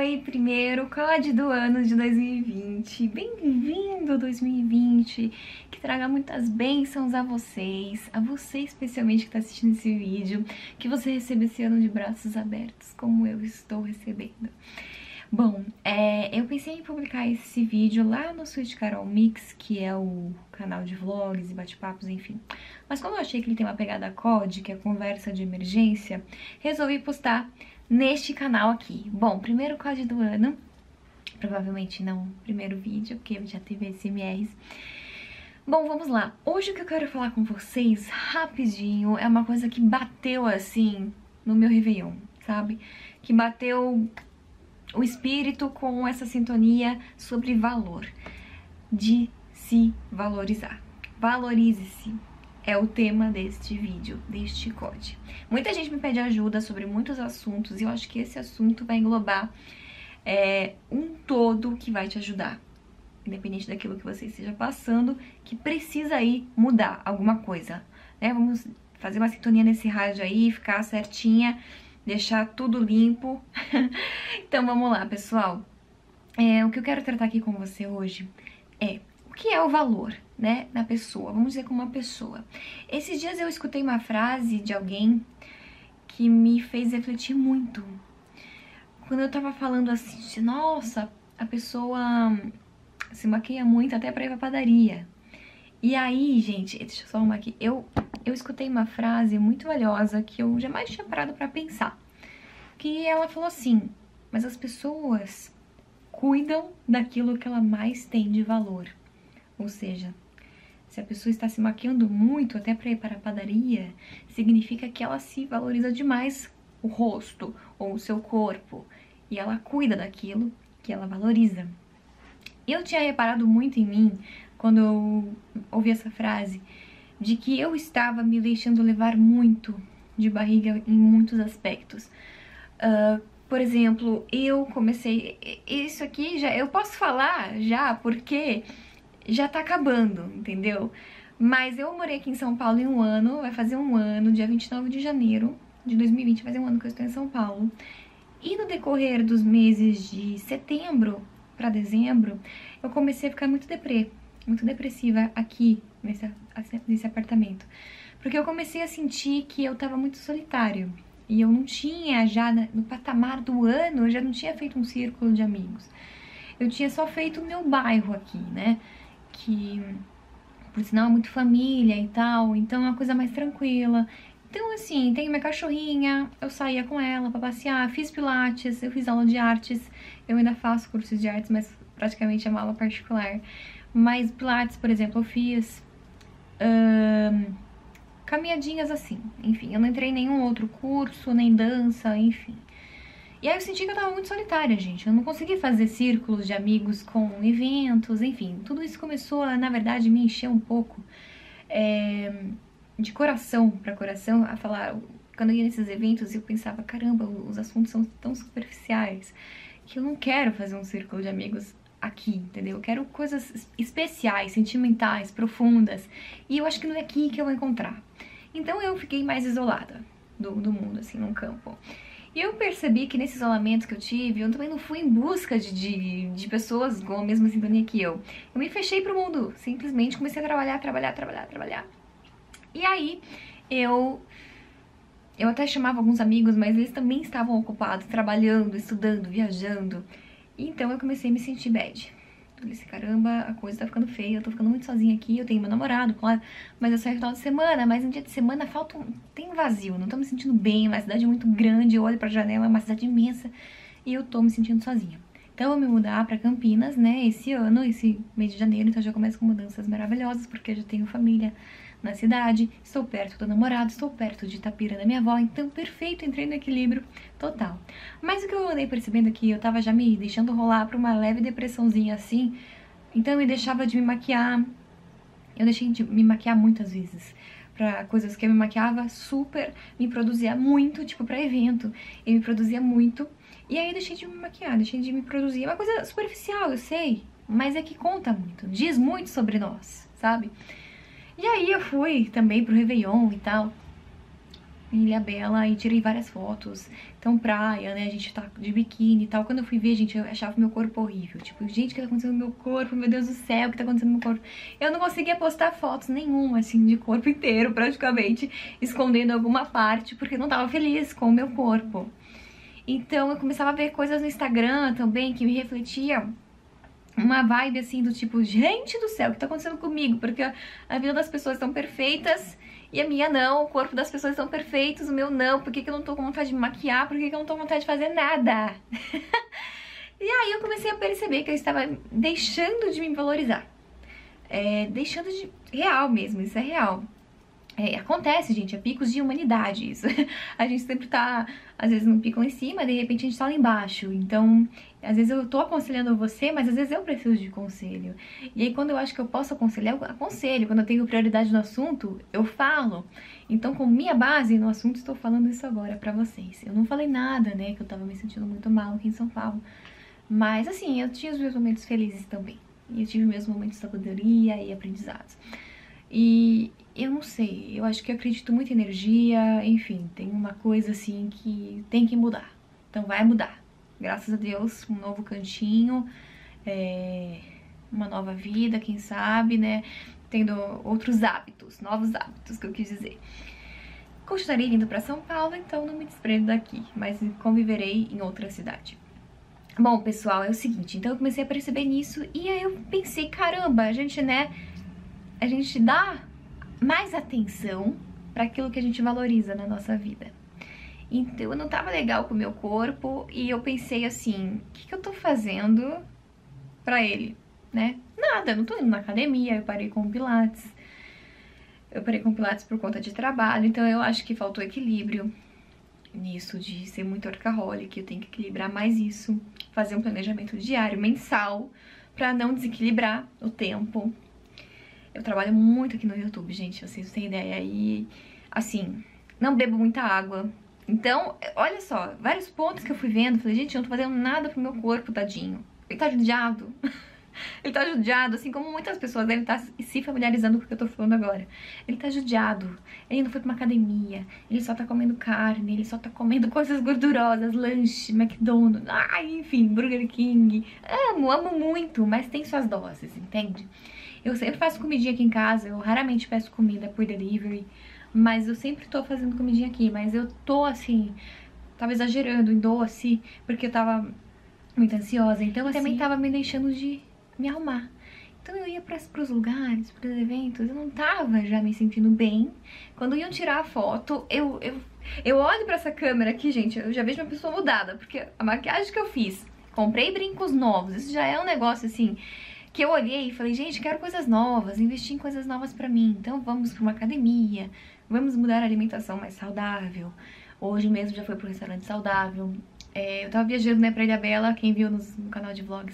Oi, primeiro COD do ano de 2020. Bem-vindo 2020, que traga muitas bênçãos a você especialmente que está assistindo esse vídeo, que você receba esse ano de braços abertos, como eu estou recebendo. Bom, eu pensei em publicar esse vídeo lá no Sweet Carol Mix, que é o canal de vlogs e bate-papos, enfim. Mas como eu achei que ele tem uma pegada COD, que é conversa de emergência, resolvi postar neste canal aqui. Bom, primeiro COD do ano, provavelmente não primeiro vídeo, porque já teve SMRs. Bom, vamos lá. Hoje o que eu quero falar com vocês, rapidinho, é uma coisa que bateu assim no meu Réveillon, sabe? Que bateu o espírito com essa sintonia sobre valor, de se valorizar. Valorize-se é o tema deste vídeo, deste COD. Muita gente me pede ajuda sobre muitos assuntos e eu acho que esse assunto vai englobar um todo que vai te ajudar, independente daquilo que você esteja passando, que precisa aí mudar alguma coisa, né? Vamos fazer uma sintonia nesse rádio aí, ficar certinha, deixar tudo limpo. Então vamos lá, pessoal. O que eu quero tratar aqui com você hoje é o que é o valor, né, na pessoa. Vamos dizer, como uma pessoa. Esses dias eu escutei uma frase de alguém que me fez refletir muito. Quando eu tava falando assim, nossa, a pessoa se maquia muito até pra ir pra padaria. E aí, gente, deixa eu só arrumar aqui. Eu escutei uma frase muito valiosa que eu jamais tinha parado pra pensar. Que ela falou assim: mas as pessoas cuidam daquilo que ela mais tem de valor. Ou seja, se a pessoa está se maquiando muito até para ir para a padaria, significa que ela se valoriza demais o rosto ou o seu corpo. E ela cuida daquilo que ela valoriza. Eu tinha reparado muito em mim, quando eu ouvi essa frase, de que eu estava me deixando levar muito de barriga em muitos aspectos. Por exemplo, eu comecei... Isso aqui já eu posso falar já, porque já tá acabando, entendeu? Mas eu morei aqui em São Paulo em um ano, vai fazer um ano, dia 29 de janeiro de 2020, vai fazer um ano que eu estou em São Paulo. E no decorrer dos meses de setembro pra dezembro, eu comecei a ficar muito depressiva aqui, nesse apartamento. Porque eu comecei a sentir que eu tava muito solitário. E eu não tinha, já no patamar do ano, eu já não tinha feito um círculo de amigos. Eu tinha só feito o meu bairro aqui, né? Que, por sinal, é muito família e tal, então é uma coisa mais tranquila. Então, assim, tenho minha cachorrinha, eu saía com ela pra passear, fiz pilates, eu fiz aula de artes, eu ainda faço cursos de artes, mas praticamente é uma aula particular. Mas pilates, por exemplo, eu fiz... caminhadinhas assim, enfim, eu não entrei em nenhum outro curso, nem dança, enfim. E aí eu senti que eu tava muito solitária, gente, eu não consegui fazer círculos de amigos com eventos, enfim, tudo isso começou a, na verdade, me encher um pouco de coração pra coração, a falar, quando eu ia nesses eventos eu pensava, caramba, os assuntos são tão superficiais, que eu não quero fazer um círculo de amigos aqui, entendeu? Eu quero coisas especiais, sentimentais, profundas, e eu acho que não é aqui que eu vou encontrar. Então eu fiquei mais isolada do mundo, assim, num campo. E eu percebi que nesse isolamento que eu tive, eu também não fui em busca de pessoas com a mesma sintonia que eu. Eu me fechei pro mundo, simplesmente comecei a trabalhar. E aí, eu até chamava alguns amigos, mas eles também estavam ocupados, trabalhando, estudando, viajando. Então eu comecei a me sentir bad. Eu disse, caramba, a coisa tá ficando feia, eu tô ficando muito sozinha aqui, eu tenho meu namorado, claro, mas eu saio no final de semana, mas no dia de semana tem um vazio, não tô me sentindo bem, uma cidade muito grande, eu olho pra janela, é uma cidade imensa, e eu tô me sentindo sozinha. Então eu vou me mudar pra Campinas, né, esse ano, esse mês de janeiro, então eu já começo com mudanças maravilhosas, porque eu já tenho família na cidade, estou perto do namorado, estou perto de Itapira da minha avó, então perfeito, entrei no equilíbrio total. Mas o que eu andei percebendo é que eu tava já me deixando rolar pra uma leve depressãozinha assim, então eu me deixava de me maquiar, eu deixei de me maquiar muitas vezes, pra coisas que eu me maquiava super, me produzia muito, tipo pra evento, eu me produzia muito, e aí eu deixei de me maquiar, deixei de me produzir, é uma coisa superficial, eu sei, mas é que conta muito, diz muito sobre nós, sabe? E aí eu fui também pro Réveillon e tal. em Ilhabela e tirei várias fotos. Então, praia, né? A gente tá de biquíni e tal. Quando eu fui ver, gente, eu achava meu corpo horrível. Tipo, gente, o que tá acontecendo no meu corpo? Meu Deus do céu, o que tá acontecendo no meu corpo? Eu não conseguia postar fotos nenhuma, assim, de corpo inteiro, praticamente, escondendo alguma parte, porque eu não tava feliz com o meu corpo. Então, eu começava a ver coisas no Instagram também que me refletiam uma vibe assim do tipo, gente do céu, o que tá acontecendo comigo? Porque a vida das pessoas estão perfeitas e a minha não, o corpo das pessoas estão perfeitos, o meu não. Por que que eu não tô com vontade de me maquiar? Por que que eu não tô com vontade de fazer nada? E aí eu comecei a perceber que eu estava deixando de me valorizar. Deixando de... Real mesmo, isso é real. Acontece, gente, é picos de humanidade isso. A gente sempre tá, às vezes, num pico lá em cima, de repente a gente tá lá embaixo. Então, às vezes eu tô aconselhando você, mas às vezes eu preciso de conselho. E aí, quando eu acho que eu posso aconselhar, eu aconselho. Quando eu tenho prioridade no assunto, eu falo. Então, com minha base no assunto, estou falando isso agora pra vocês. Eu não falei nada, né, que eu tava me sentindo muito mal aqui em São Paulo. Mas, assim, eu tinha os meus momentos felizes também. E eu tive meus momentos de sabedoria e aprendizados. E eu não sei, eu acho que eu acredito muito em energia, enfim, tem uma coisa assim que tem que mudar. Então vai mudar. Graças a Deus, um novo cantinho, uma nova vida, quem sabe, né? Tendo outros hábitos, novos hábitos que eu quis dizer. Continuarei indo pra São Paulo, então não me desprendo daqui, mas conviverei em outra cidade. Bom, pessoal, é o seguinte, então eu comecei a perceber nisso e aí eu pensei, caramba, a gente dá mais atenção para aquilo que a gente valoriza na nossa vida. Então eu não tava legal com o meu corpo e eu pensei assim, o que eu tô fazendo pra ele, né? Nada, não tô indo na academia, eu parei com o Pilates. Eu parei com o Pilates por conta de trabalho, então eu acho que faltou equilíbrio nisso de ser muito workaholic, eu tenho que equilibrar mais isso, fazer um planejamento diário, mensal, pra não desequilibrar o tempo. Eu trabalho muito aqui no YouTube, gente, vocês têm ideia. E, assim, não bebo muita água. Então, olha só, vários pontos que eu fui vendo. Falei, gente, eu não tô fazendo nada pro meu corpo, tadinho. Ele tá judiado. Ele tá judiado, assim como muitas pessoas devem estar se familiarizando com o que eu tô falando agora. Ele tá judiado. Ele não foi pra uma academia. Ele só tá comendo carne. Ele só tá comendo coisas gordurosas. Lanche, McDonald's. Ai, enfim, Burger King. Amo muito, mas tem suas doses, entende? Eu sempre faço comidinha aqui em casa, eu raramente peço comida por delivery, mas eu sempre tô fazendo comidinha aqui, mas eu tô assim, tava exagerando em doce, porque eu tava muito ansiosa, então eu também tava me deixando de me arrumar. Então eu ia pros lugares, pros eventos, eu não tava já me sentindo bem. Quando iam tirar a foto, eu olho pra essa câmera aqui, gente, eu já vejo uma pessoa mudada, porque a maquiagem que eu fiz, comprei brincos novos, isso já é um negócio assim... que eu olhei e falei, gente, quero coisas novas, investir em coisas novas pra mim. Então vamos pra uma academia, vamos mudar a alimentação mais saudável. Hoje mesmo já fui pro restaurante saudável. Eu tava viajando, né, pra Ilhabela, quem viu no canal de vlogs.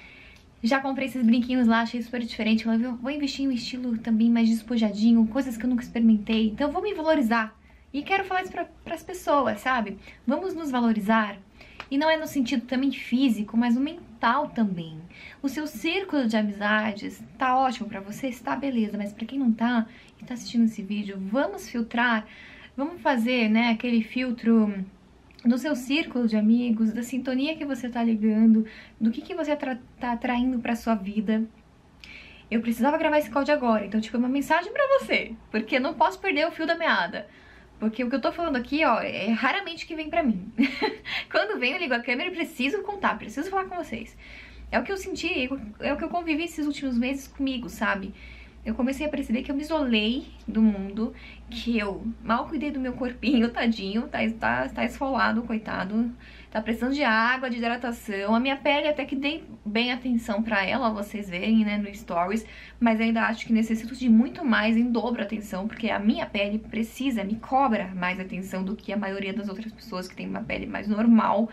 Já comprei esses brinquinhos lá, achei super diferente. Falei, vou investir em um estilo também mais despojadinho, coisas que eu nunca experimentei. Então vou me valorizar. E quero falar isso pras pessoas, sabe? Vamos nos valorizar. E não é no sentido também físico, mas o mental também. O seu círculo de amizades tá ótimo pra você? Está beleza, mas pra quem não tá e tá assistindo esse vídeo, vamos filtrar, vamos fazer, né, aquele filtro do seu círculo de amigos, da sintonia que você tá ligando, do que você tá atraindo pra sua vida. Eu precisava gravar esse áudio agora, então tipo, é uma mensagem pra você, porque eu não posso perder o fio da meada. Porque o que eu tô falando aqui, ó, é raramente que vem pra mim. Quando vem, eu ligo a câmera e preciso contar, preciso falar com vocês. É o que eu senti, é o que eu convivi esses últimos meses comigo, sabe? Eu comecei a perceber que eu me isolei do mundo, que eu mal cuidei do meu corpinho, tadinho, tá esfolado, coitado. Tá precisando de água, de hidratação. A minha pele até que dei bem atenção pra ela, vocês verem, né, no stories. Mas ainda acho que necessito de muito mais, em dobro atenção, porque a minha pele precisa, me cobra mais atenção do que a maioria das outras pessoas que tem uma pele mais normal.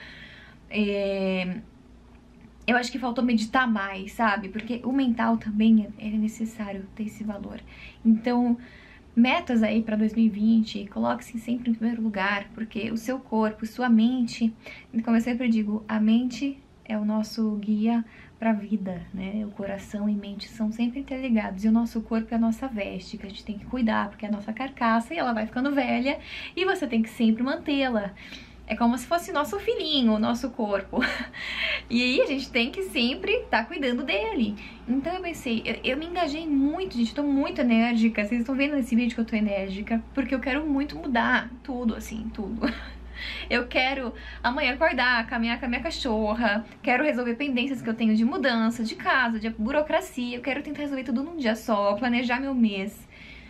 Eu acho que faltou meditar mais, sabe? Porque o mental também é necessário ter esse valor. Então, metas aí pra 2020, coloque-se sempre em primeiro lugar, porque o seu corpo, sua mente, como eu sempre digo, a mente é o nosso guia para a vida, né? O coração e mente são sempre interligados, e o nosso corpo é a nossa veste, que a gente tem que cuidar, porque é a nossa carcaça e ela vai ficando velha e você tem que sempre mantê-la. É como se fosse nosso filhinho, o nosso corpo. E aí a gente tem que sempre estar cuidando dele. Então eu pensei, eu me engajei muito, gente, tô muito enérgica. Vocês estão vendo nesse vídeo que eu tô enérgica, porque eu quero muito mudar tudo, assim, tudo. Eu quero amanhã acordar, caminhar com a minha cachorra, quero resolver pendências que eu tenho de mudança, de casa, de burocracia. Eu quero tentar resolver tudo num dia só, planejar meu mês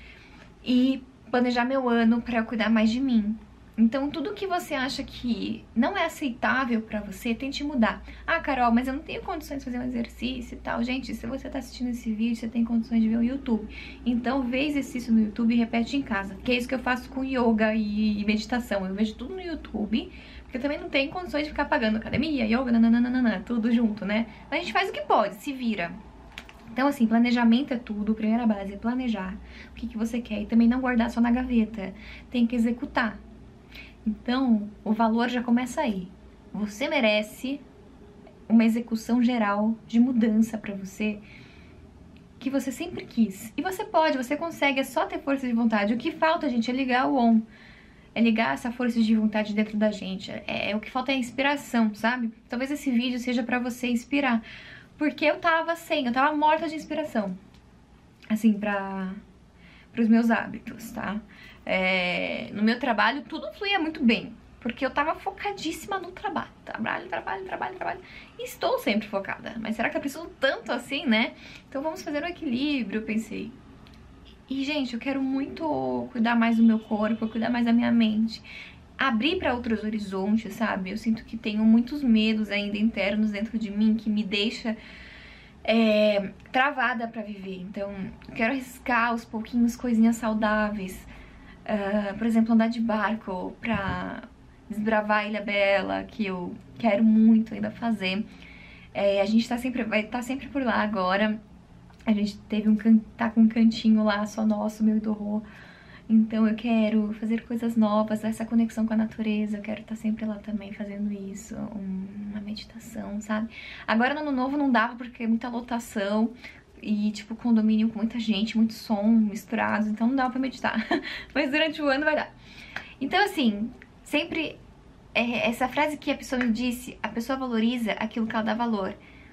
e planejar meu ano pra eu cuidar mais de mim. Então, tudo que você acha que não é aceitável pra você, tente mudar. Ah, Carol, mas eu não tenho condições de fazer um exercício e tal. Gente, se você tá assistindo esse vídeo, você tem condições de ver o YouTube. Então, vê exercício no YouTube e repete em casa. Que é isso que eu faço com yoga e meditação. Eu vejo tudo no YouTube, porque eu também não tenho condições de ficar pagando academia, yoga, nananana, tudo junto, né? Mas a gente faz o que pode, se vira. Então, assim, planejamento é tudo. A primeira base é planejar o que você quer. E também não guardar só na gaveta. Tem que executar. Então, o valor já começa aí. Você merece uma execução geral de mudança pra você que você sempre quis. E você pode, você consegue, é só ter força de vontade. O que falta, gente, é ligar o on. É ligar essa força de vontade dentro da gente. O que falta é a inspiração, sabe? Talvez esse vídeo seja pra você inspirar. Porque eu tava morta de inspiração. Assim, pros meus hábitos, tá? No meu trabalho tudo fluía muito bem, porque eu tava focadíssima no trabalho. Trabalho. E estou sempre focada. Mas será que eu preciso tanto assim, né? Então vamos fazer um equilíbrio, eu pensei. E, gente, eu quero muito cuidar mais do meu corpo, cuidar mais da minha mente. Abrir pra outros horizontes, sabe? Eu sinto que tenho muitos medos ainda internos dentro de mim que me deixa travada pra viver. Então, eu quero arriscar aos pouquinhos coisinhas saudáveis. Por exemplo, andar de barco pra desbravar a Ilha Bela, que eu quero muito ainda fazer. A gente vai estar sempre por lá agora. A gente tá com um cantinho lá só nosso, meu e do Rô. Então eu quero fazer coisas novas, essa conexão com a natureza. Eu quero estar sempre lá também fazendo isso, uma meditação, sabe? Agora no ano novo não dava porque é muita lotação. E, tipo, condomínio com muita gente, muito som misturado, então não dá pra meditar. Mas durante o ano vai dar. Então, assim, sempre essa frase que a pessoa me disse, a pessoa valoriza aquilo que ela dá valor.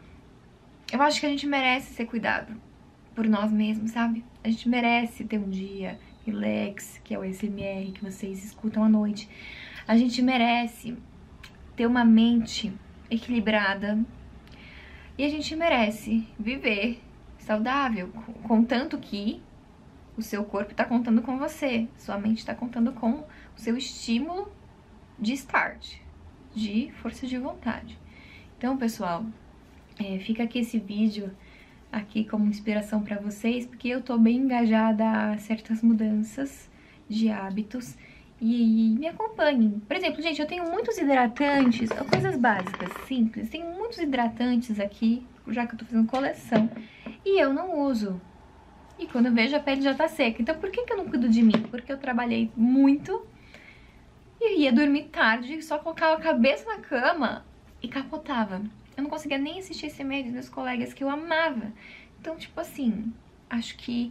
Eu acho que a gente merece ser cuidado por nós mesmos, sabe? A gente merece ter um dia relax, que é o ASMR que vocês escutam à noite. A gente merece ter uma mente equilibrada. E a gente merece viver saudável, contanto que o seu corpo tá contando com você, sua mente tá contando com o seu estímulo de start, de força de vontade. Então, pessoal, fica aqui esse vídeo aqui como inspiração pra vocês, porque eu tô bem engajada a certas mudanças de hábitos e me acompanhem. Por exemplo, gente, eu tenho muitos hidratantes, coisas básicas, simples, tenho muitos hidratantes aqui, já que eu tô fazendo coleção, e eu não uso. E quando eu vejo, a pele já tá seca. Então por que eu não cuido de mim? Porque eu trabalhei muito e ia dormir tarde, só colocava a cabeça na cama e capotava. Eu não conseguia nem assistir esse meio dos meus colegas que eu amava. Então, tipo assim, acho que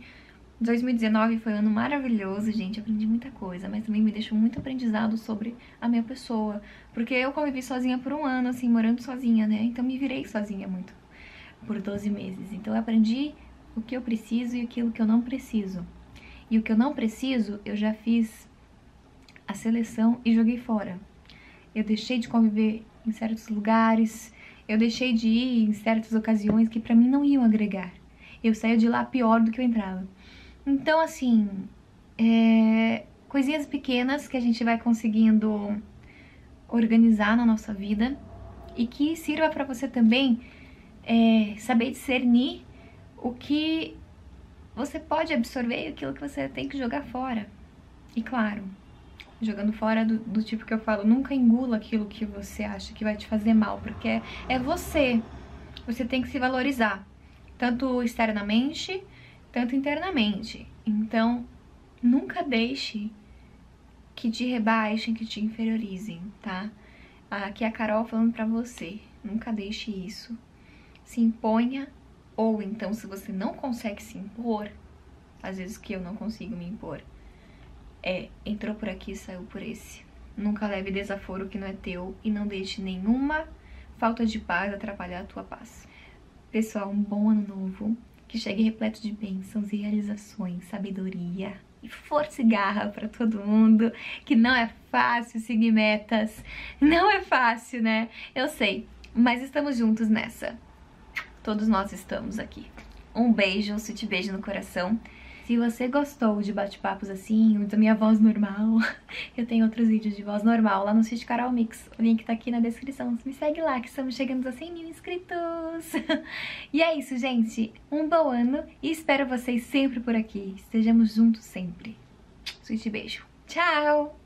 2019 foi um ano maravilhoso, gente. Aprendi muita coisa, mas também me deixou muito aprendizado sobre a minha pessoa. Porque eu convivi sozinha por um ano, assim, morando sozinha, né? Então me virei sozinha muito por 12 meses. Então eu aprendi o que eu preciso e aquilo que eu não preciso. E o que eu não preciso, eu já fiz a seleção e joguei fora. Eu deixei de conviver em certos lugares, eu deixei de ir em certas ocasiões que pra mim não iam agregar. Eu saía de lá pior do que eu entrava. Então, assim, coisinhas pequenas que a gente vai conseguindo organizar na nossa vida e que sirva pra você também saber discernir o que você pode absorver e aquilo que você tem que jogar fora. E claro, jogando fora do tipo que eu falo, nunca engula aquilo que você acha que vai te fazer mal, porque é você. Você tem que se valorizar, tanto externamente, tanto internamente. Então, nunca deixe que te rebaixem, que te inferiorizem, tá? Aqui é a Carol falando pra você, nunca deixe isso. Se imponha, ou então se você não consegue se impor, às vezes que eu não consigo me impor, entrou por aqui e saiu por esse. Nunca leve desaforo que não é teu e não deixe nenhuma falta de paz atrapalhar a tua paz. Pessoal, um bom ano novo, que chegue repleto de bênçãos e realizações, sabedoria e força e garra pra todo mundo, que não é fácil seguir metas, não é fácil, né? Eu sei, mas estamos juntos nessa. Todos nós estamos aqui. Um beijo, um sweet beijo no coração. Se você gostou de bate-papos assim, da minha voz normal, eu tenho outros vídeos de voz normal lá no sítio Carol Mix. O link tá aqui na descrição. Me segue lá que estamos chegando a 100 mil inscritos. E é isso, gente. Um bom ano e espero vocês sempre por aqui. Estejamos juntos sempre. Sweet beijo. Tchau!